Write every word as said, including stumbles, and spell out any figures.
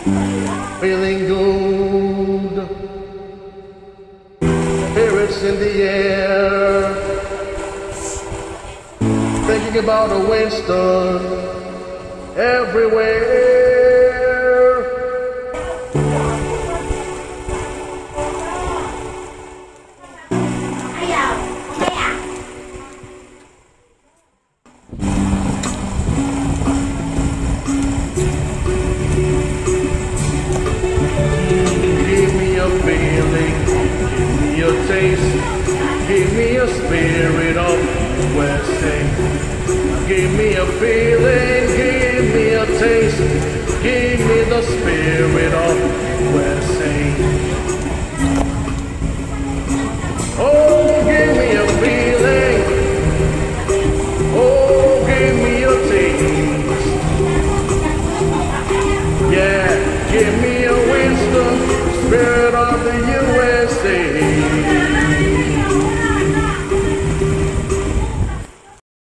feeling good, spirits in the air, thinking about a Winston everywhere. Taste. Give me a spirit of U S A. Give me a feeling, give me a taste. Give me the spirit of U S A. Oh, give me a feeling. Oh, give me a taste. Yeah, give me